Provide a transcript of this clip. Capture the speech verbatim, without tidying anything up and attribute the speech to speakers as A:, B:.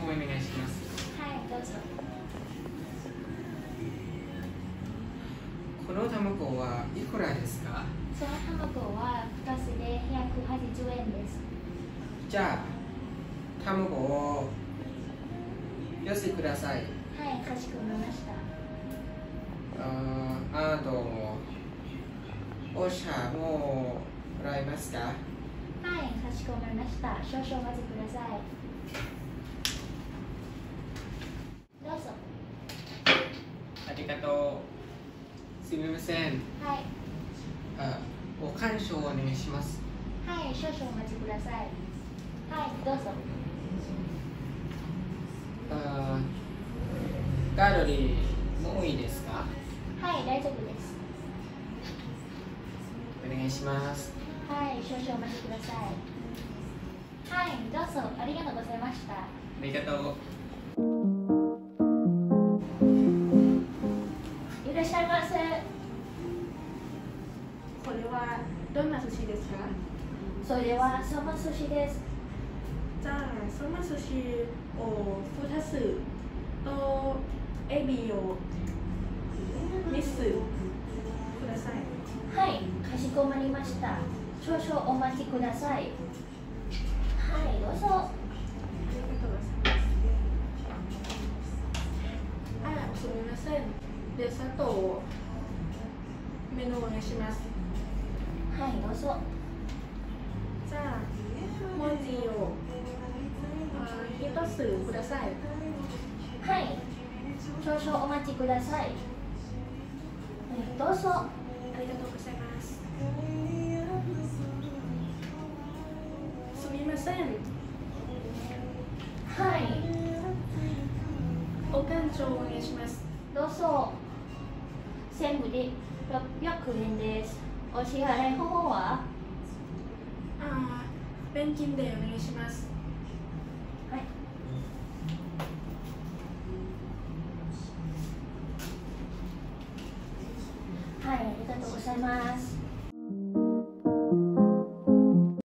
A: お願いします。
B: はい、どうぞ。
A: この卵はいくらですか？
B: その卵はふたつでひゃくはちじゅうえんです。
A: じゃあ、卵をよしてください。
B: はい、かしこまりました。
A: ああ、どうも。お茶もらえますか？
B: はい、かしこまりました。少々お待ちください。どうぞ。
A: ありがとう。すみません。
B: はい。
A: あ、お干渉お願いします。
B: はい、少々お待ちください。はい、どうぞ。
A: あ、カロリーもういいですか？
B: はい、大丈夫です。
A: お願いします。
B: はい、少々お待ちください。はい、どうぞ。ありがとうございました。
A: ありがとう。
B: いらっしゃいませ。
C: これはどんな寿司ですか？
B: それはサマ寿司です。
C: じゃあ、サマ寿司をふたつとエビをみっつください。
B: はい、かしこまりました。少々お待ちください。はい、どうぞ。
C: ありがとうございます。あ、すみません。デザートをメニューお願いします。
B: はい、どうぞ。
C: じゃあ、文字をひとつください。
B: はい、少々お待ちください。はい、どうぞ。
C: ありがとうございます。すみません。
B: はい、
C: お勘定お願いします。
B: どうぞ。全部でろっぴゃくえんです。お支払い方法は？
C: あ、現金でお願いします。
B: はい。はい、ありがとうございます。